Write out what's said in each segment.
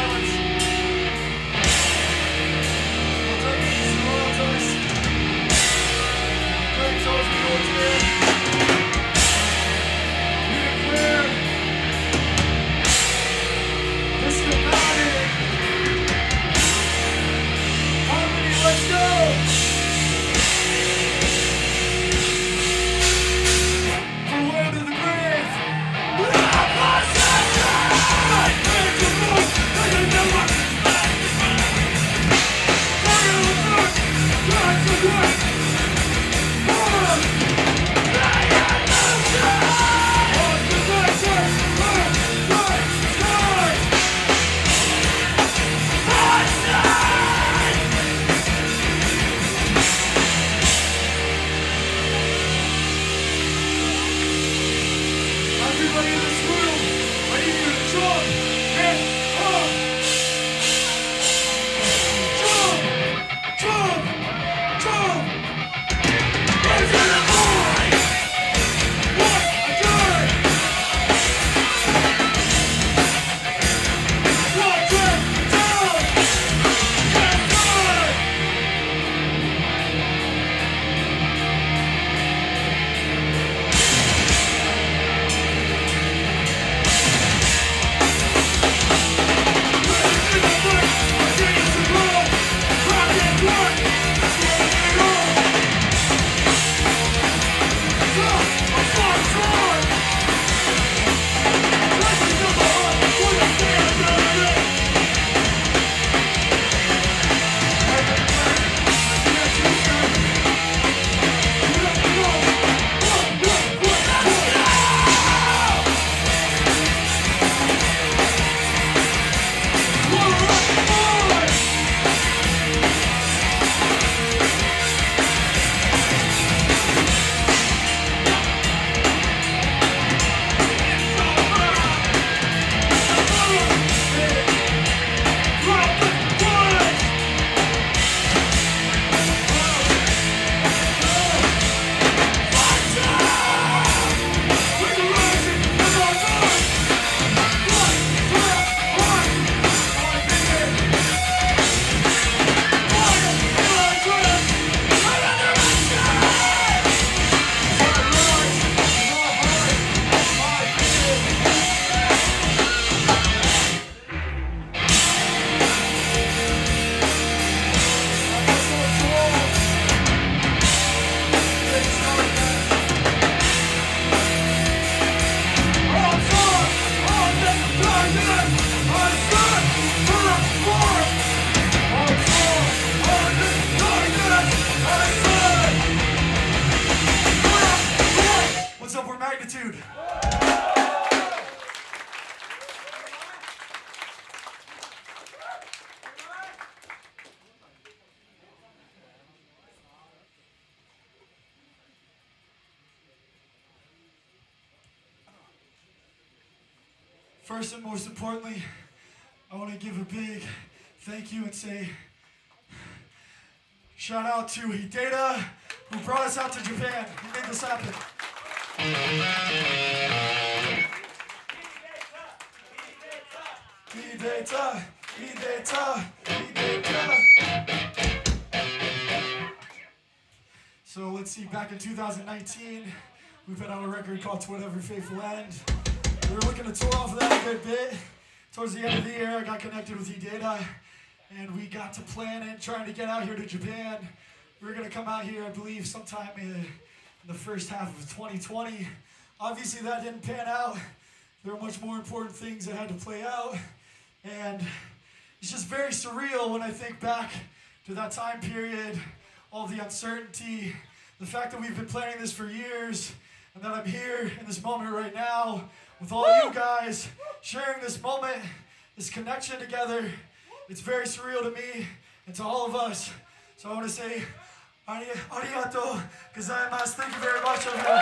First and most importantly, I want to give a big thank you and say shout out to Hideta, who brought us out to Japan. He made this happen. Hideta, Hideta, Hideta. So let's see, back in 2019, we put out a record called To Whatever Faithful End. We were looking to tour off of that a good bit. Towards the end of the year, I got connected with Hideta, and we got to plan it, trying to get out here to Japan. We were going to come out here, I believe, sometime in the first half of 2020. Obviously, that didn't pan out. There were much more important things that had to play out, and it's just very surreal when I think back to that time period, all the uncertainty, the fact that we've been planning this for years, and that I'm here in this moment right now with all you guys, sharing this moment, this connection together. It's very surreal to me and to all of us. So I want to say, arigato gozaimasu. Thank you very much, everyone.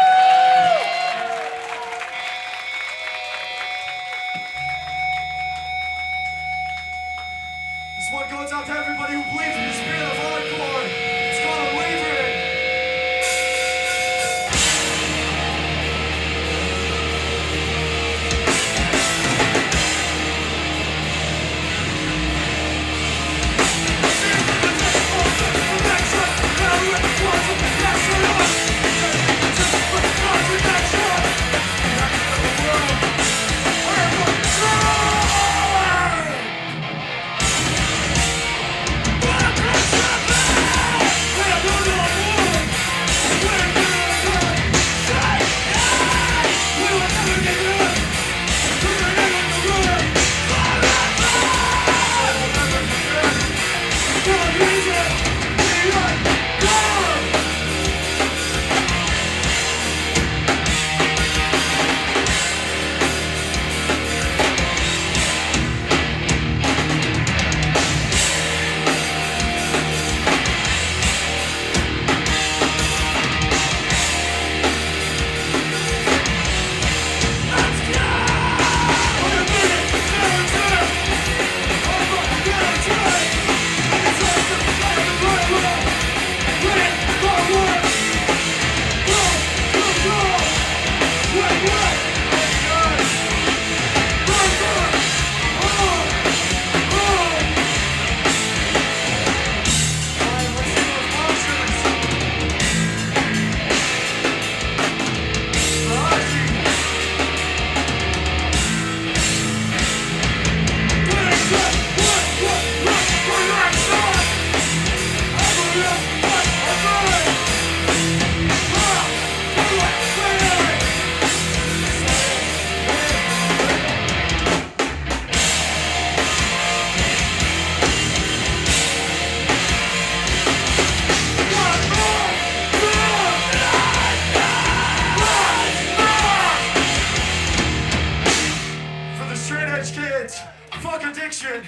This one goes out to everybody who believes in the spirit of hardcore. It's called Unwavering. edge kids. Fuck addiction.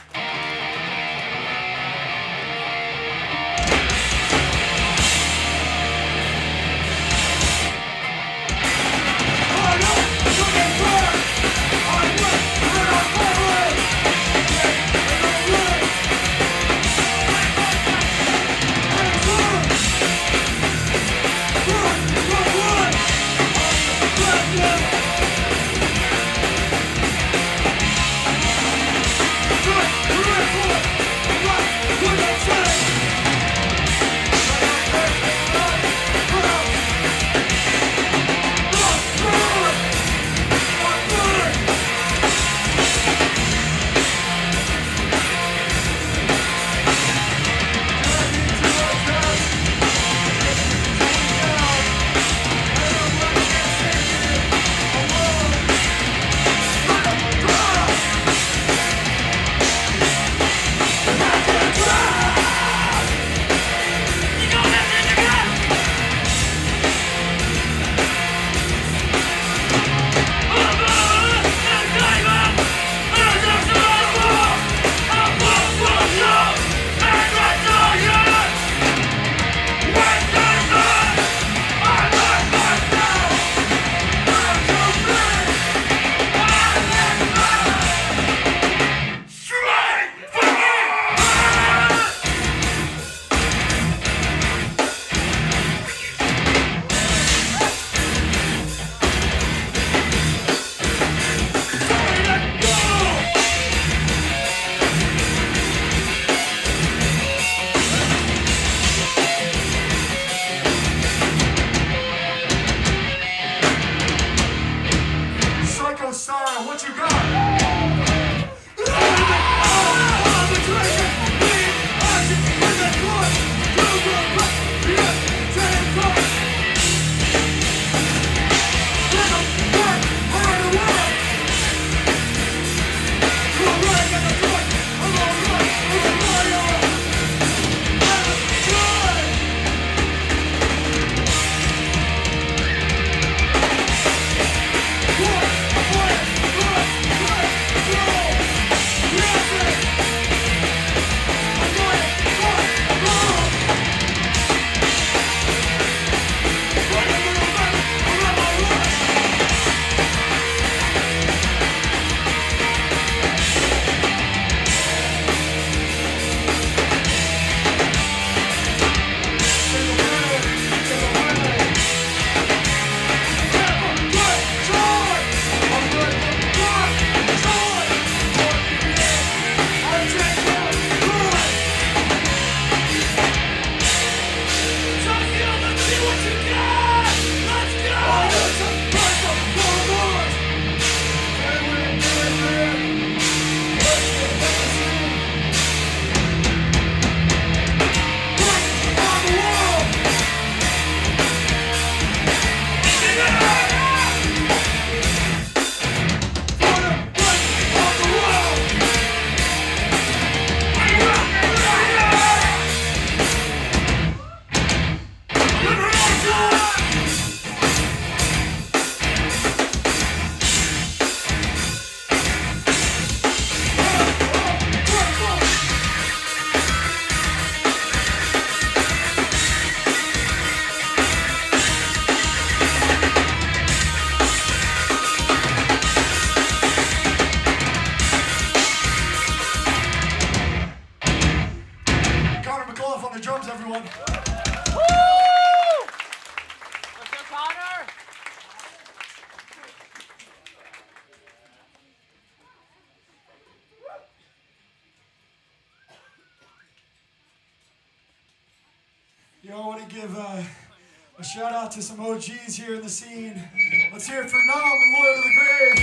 Yo, I want to give a shout out to some OGs here in the scene. Let's hear it for Nam and Loyal to the Grave.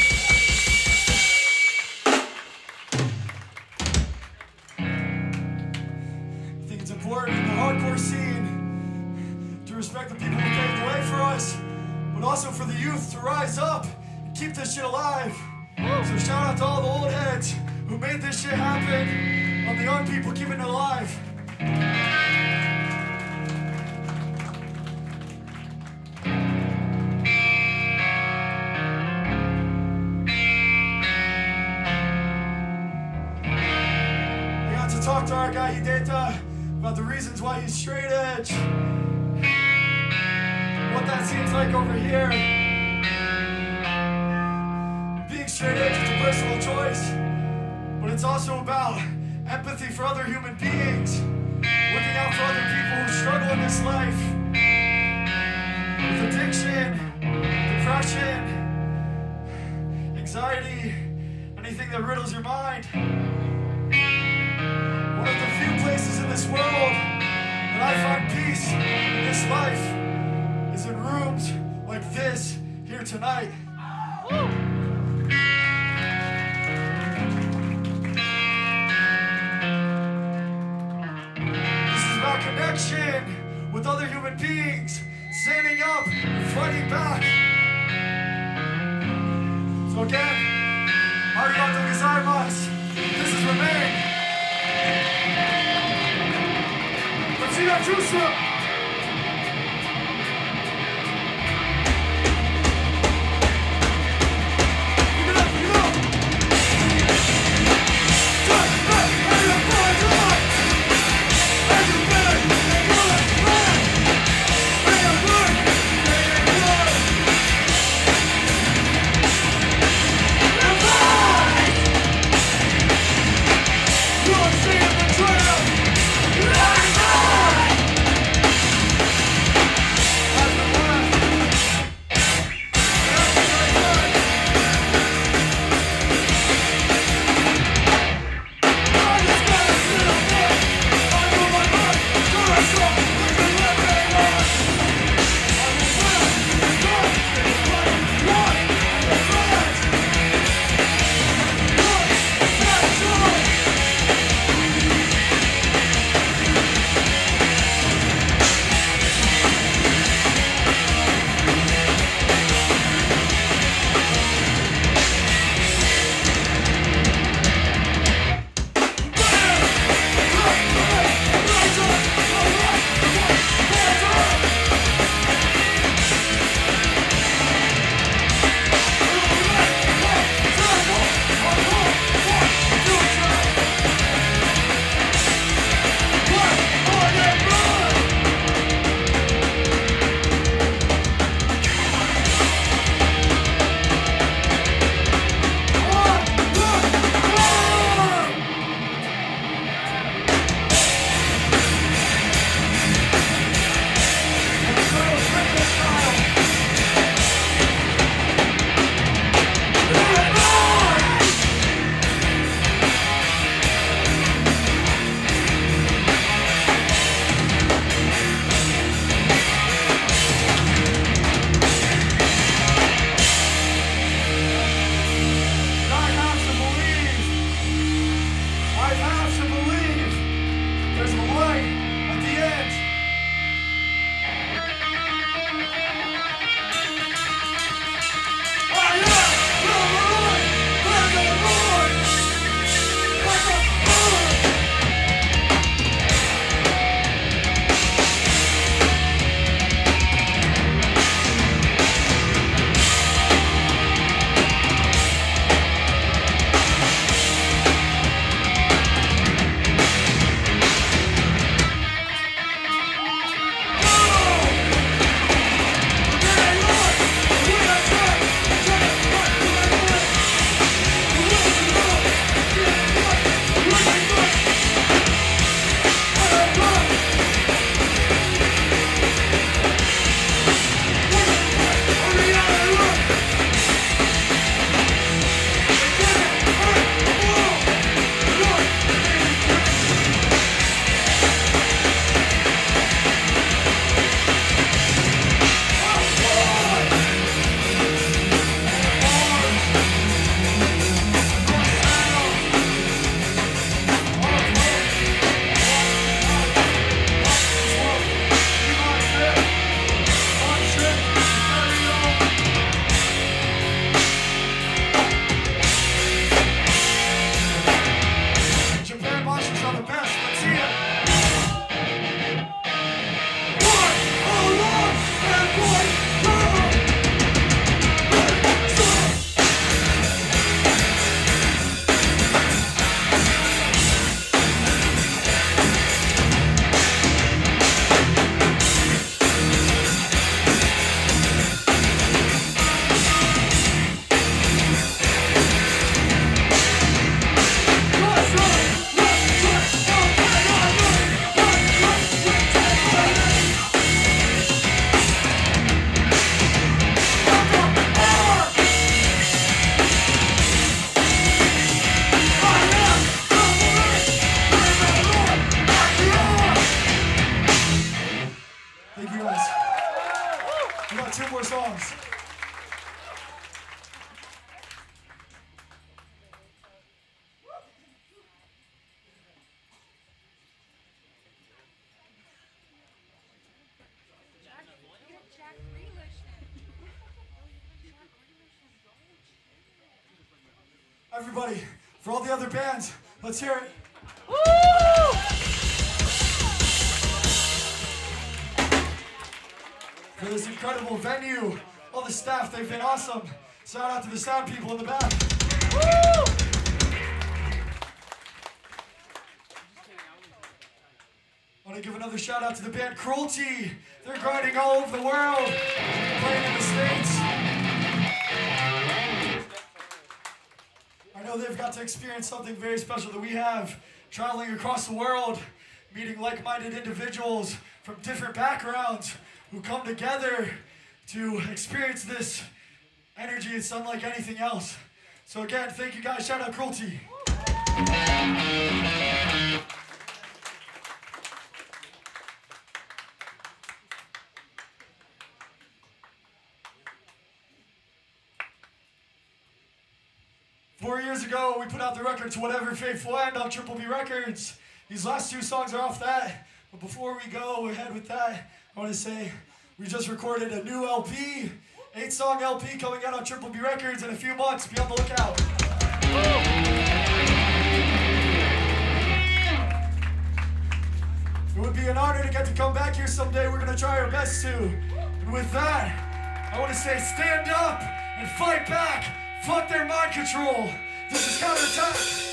I think it's important in the hardcore scene to respect the people who paved the way for us, but also for the youth to rise up and keep this shit alive. So shout out to all the old heads who made this shit happen, and the young people keeping it alive. talk to our guy Hideta about the reasons why he's straight edge, what that seems like over here. Being straight edge is a personal choice, but it's also about empathy for other human beings, looking out for other people who struggle in this life with addiction, depression, anxiety, anything that riddles your mind. One of the few places in this world that I find peace in this life is in rooms like this here tonight. This is about connection with other human beings, standing up and fighting back. So again, arigato gozaimasu. This is Remain. Let's see that juice up. You're seeing the trail. Everybody, for all the other bands, let's hear it. Woo! For this incredible venue, all the staff, they've been awesome. Shout out to the sound people in the back. Woo! I want to give another shout out to the band Cruelty. They're grinding all over the world, playing in the States. I know they've got to experience something very special that we have, traveling across the world, meeting like-minded individuals from different backgrounds who come together to experience this energy. It's unlike anything else. So again, thank you guys. Shout out Cruelty. 4 years ago, we put out the record To Whatever Faithful End on Triple B Records. These last two songs are off that. But before we go ahead with that, I want to say we just recorded a new LP, 8-song LP coming out on Triple B Records in a few months. Be on the lookout. It would be an honor to get to come back here someday. We're going to try our best to. And with that, I want to say stand up and fight back. Fuck their mind control. This is Counterattack.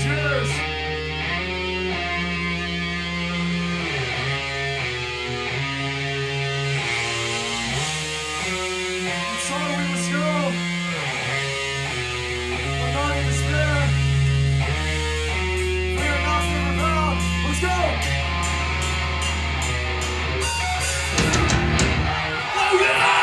is yours. And so we must go, but not in despair. We are not never bound. Let's go. Oh yeah!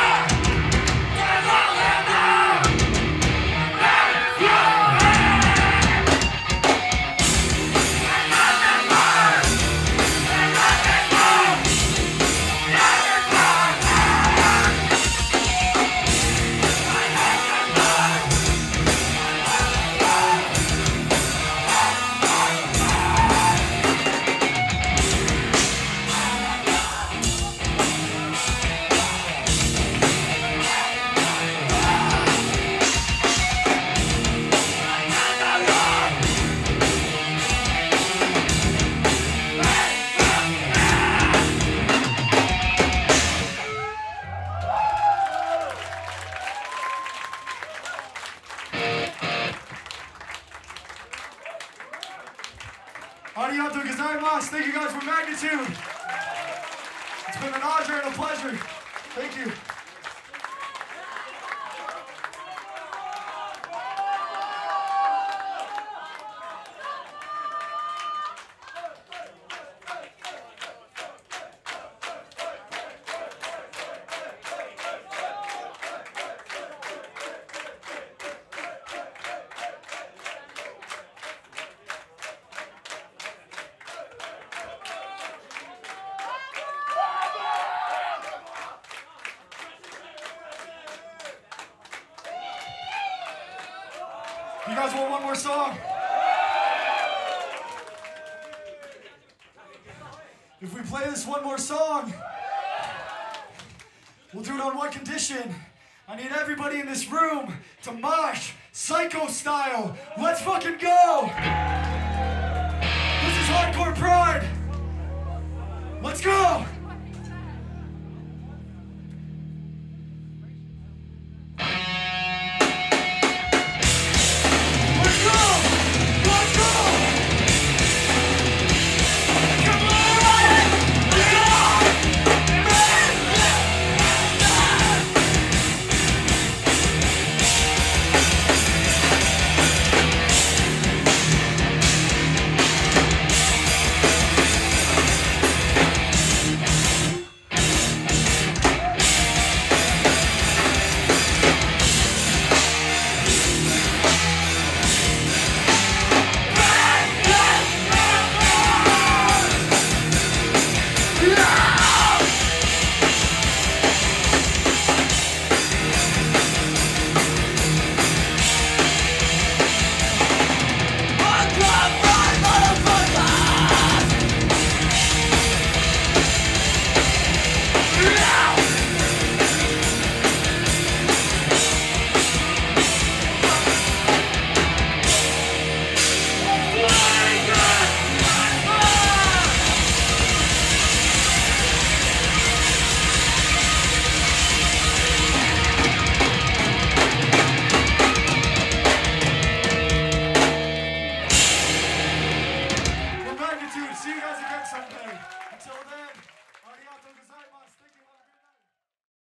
Arigatou gozaimasu. Thank you guys for Magnitude. It's been an honor and a pleasure. Thank you. You guys want one more song? If we play this one more song, we'll do it on one condition. I need everybody in this room to mosh psycho style. Let's fucking go! This is Hardcore Pro.